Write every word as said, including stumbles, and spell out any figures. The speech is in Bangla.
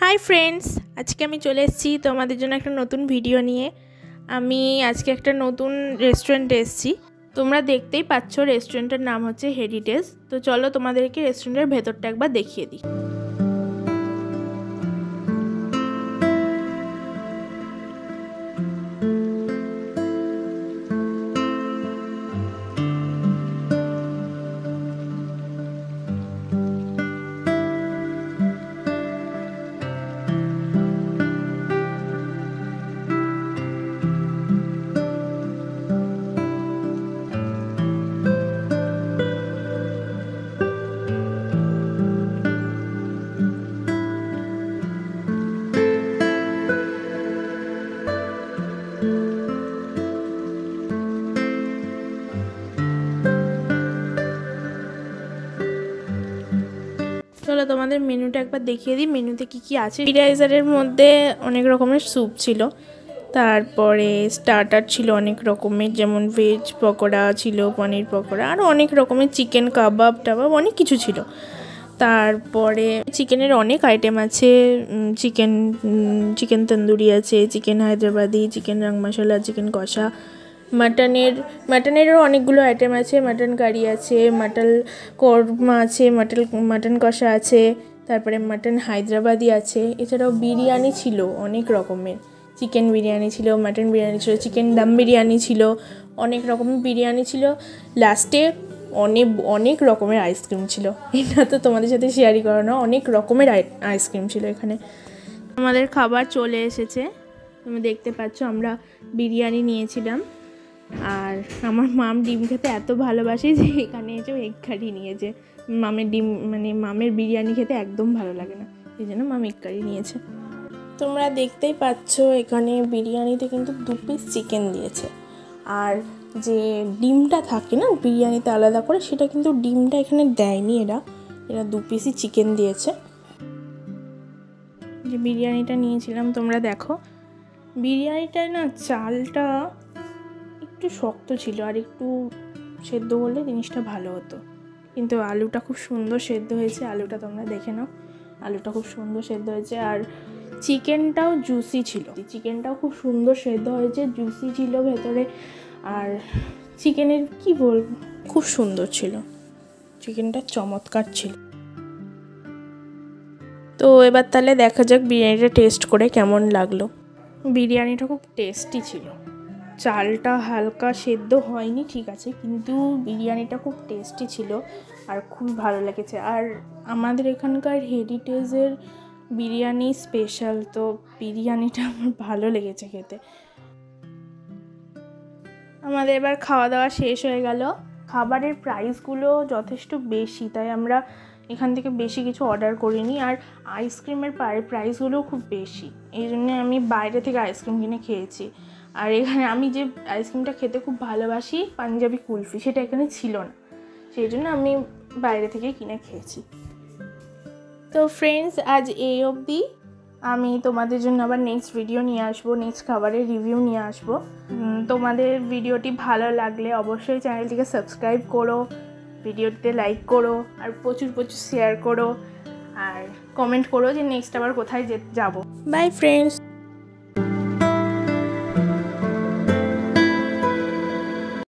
हाई फ्रेंड्स आज के आमी चले एसेछि तोमादेर जोन्नो एकटा नतून भिडियो निये। आमी आज के एकटा नतून रेस्टुरेंटे एसेछि। तोमरा देखतेई पाচ্ছো रेस्टुरेंटेर नाम होच्छे हेरिटेज। तो चलो तोमादेरके रेस्टुरेंटेर भेतरटा एकबार देखिए दिई। चलो तुम्हारे मेनुटा एक बार देखिए दी मेनुते की की आछे। एपिटाइजारेर मध्य अनेक रकमेर सूप छिलो, तारपरे स्टार्टार छिलो अनेक रकमेर जेमन वेज पकोड़ा छिलो, पनीर पकोड़ा आरो अनेक रकमेर चिकेन काबाब टाबाब अनेक किछु छिलो। तारपरे चिकेनेर अनेक आइटेम आछे, चिकेन चिकेन तंदुरी आछे, चिकेन हायद्राबादी, चिकेन रंग मशला, चिकेन कषा, मटनेर मटनेरो अनेकगुलो आइटेम आछे, मटन कारि आछे, मटन कोरमा आछे, मटन मटन कषा आछे, तारपरे मटन हायद्राबादी आछे, एछाड़ाओ बिरियानी छिलो अनेक रकमेर, चिकेन बिरियानी छिलो, मटन बिरियानी छिलो, चिकेन दम बिरियानी छिलो, अनेक रकमेर बिरियानी छिलो, लास्टे अनेक अनेक रकमेर आइसक्रीम छिलो। एटा तो तोमादेर साथे शेयारই करा ना, अनेक रकमेर आइसक्रीम छिलो एखाने। आमादेर खाबार चले एसेছে, তুমি দেখতে পাচ্ছো আমরা বিরিয়ানি নিয়েছিলাম। আর আমার মাম ডিম খেতে এত ভালোবাসে যে এখানে এসে এগ কারি নিয়েছে। মামের ডিম মানে মামের বিরিয়ানি খেতে একদম ভালো লাগে না, এই জন্য মাম এগ কারি নিয়েছে। তোমরা দেখতেই পাচ্ছো এখানে বিরিয়ানিতে কিন্তু দু পিস চিকেন দিয়েছে, আর যে ডিমটা থাকে না বিরিয়ানিতে আলাদা করে, সেটা কিন্তু ডিমটা এখানে দেয়নি, এরা এরা দু পিসই চিকেন দিয়েছে। যে বিরিয়ানিটা নিয়েছিলাম তোমরা দেখো, বিরিয়ানিটা না চালটা একটু শক্ত ছিল, আর একটু সেদ্ধ করলে জিনিসটা ভালো হতো, কিন্তু আলুটা খুব সুন্দর সেদ্ধ হয়েছে। আলুটা তোমরা দেখে নাও, আলুটা খুব সুন্দর সেদ্ধ হয়েছে, আর চিকেনটাও জুসি ছিল, চিকেনটাও খুব সুন্দর সেদ্ধ হয়েছে, জুসি ছিল ভেতরে। আর চিকেনের কি বলবো, খুব সুন্দর ছিল, চিকেনটা চমৎকার ছিল। তো এবার তাহলে দেখা যাক বিরিয়ানিটা টেস্ট করে কেমন লাগলো। বিরিয়ানিটা খুব টেস্টি ছিল, চালটা হালকা সেদ্ধ হয়নি ঠিক আছে, কিন্তু বিরিয়ানিটা খুব টেস্টি ছিল আর খুব ভালো লেগেছে। আর আমাদের এখানকার হেরিটেজের বিরিয়ানি স্পেশাল, তো বিরিয়ানিটা আমার ভালো লেগেছে খেতে। আমাদের এবার খাওয়া দাওয়া শেষ হয়ে গেল। খাবারের প্রাইসগুলো যথেষ্ট বেশি, তাই আমরা এখান থেকে বেশি কিছু অর্ডার করিনি। আর আইসক্রিমের প্রাইসগুলোও খুব বেশি, এই জন্য আমি বাইরে থেকে আইসক্রিম কিনে খেয়েছি। আর এখানে আমি যে আইসক্রিমটা খেতে খুব ভালোবাসি, পাঞ্জাবি কুলফি, সেটা এখানে ছিল না, সেই জন্য আমি বাইরে থেকে কিনে খেয়েছি। তো ফ্রেন্ডস আজ এই অবধি, আমি তোমাদের জন্য আবার নেক্সট ভিডিও নিয়ে আসবো, নেক্সট খাবারের রিভিউ নিয়ে আসবো। তোমাদের ভিডিওটি ভালো লাগলে অবশ্যই চ্যানেলটিকে সাবস্ক্রাইব করো, ভিডিওটিতে লাইক করো, আর প্রচুর প্রচুর শেয়ার করো, আর কমেন্ট করো যে নেক্সট আবার কোথায় যাব। Bye friends.